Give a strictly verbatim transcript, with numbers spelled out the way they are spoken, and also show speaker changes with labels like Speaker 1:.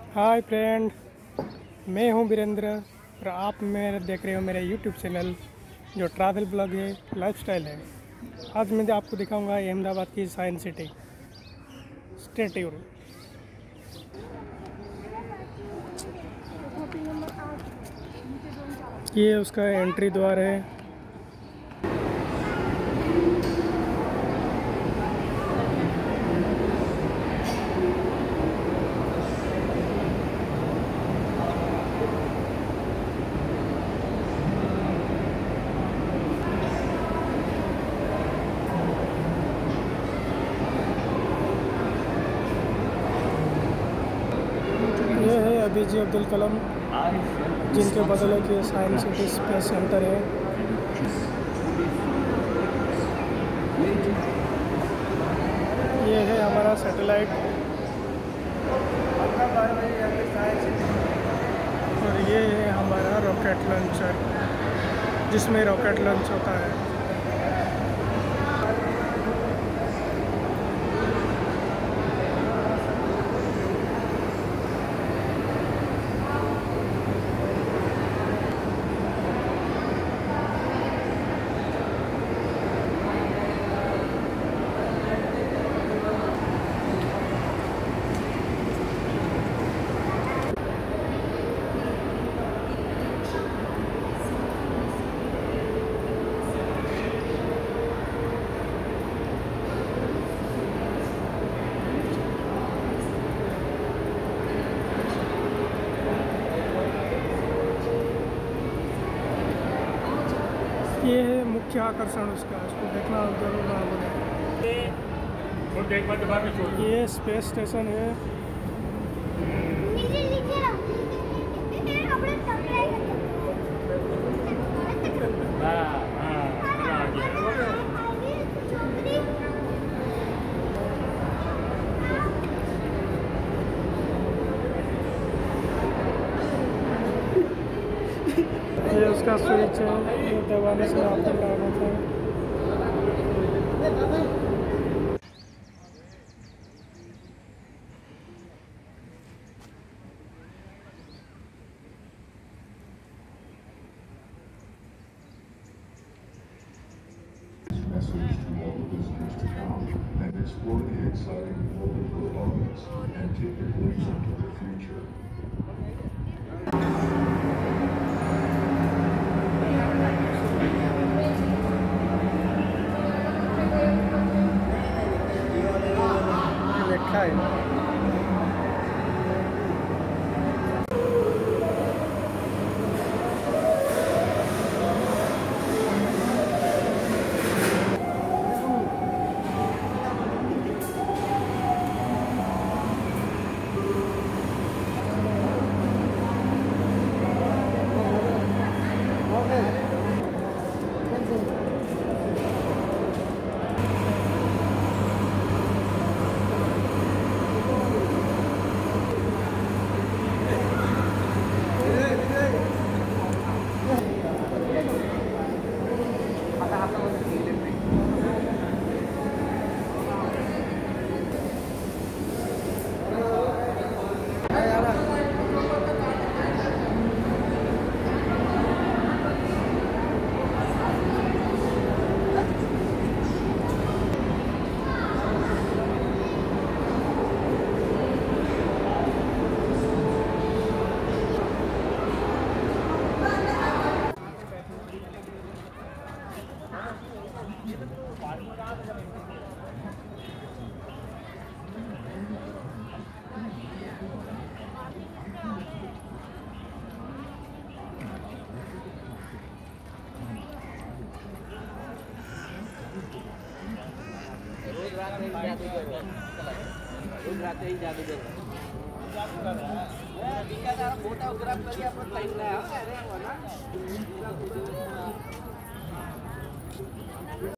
Speaker 1: Hi friend, मैं हूं वीरेंद्र और आप मेरे देख रहे हो मेरे यूट्यूब चैनल जो ट्रैवल ब्लॉग है, लाइफस्टाइल है। आज मैं आपको दिखाऊंगा अहमदाबाद की साइंस सिटी। Stay tuned. ये उसका एंट्री द्वार है। ये है अभी जी अब्दुल कलाम, जिनके बदले के साइंस सिटी स्पेस सेंटर है। ये है हमारा सैटेलाइट और ये है हमारा रॉकेट लॉन्चर, जिसमें रॉकेट लॉन्च होता है। ये है मुख्य आकर्षण उसका, उसको देखना जरूर ना भूलें। ये स्पेस स्टेशन है। ये उसका स्विच है, ये दबाने से आपको लाभ होता है।
Speaker 2: Message to all the visitors to come and explore the exciting world of robotics and take a glimpse into the future.
Speaker 1: लिखा है
Speaker 3: रात ही जादू कर रहा है। बिका तारा फोटोग्राफ करिए अपन टाइम ना है अरे वो ना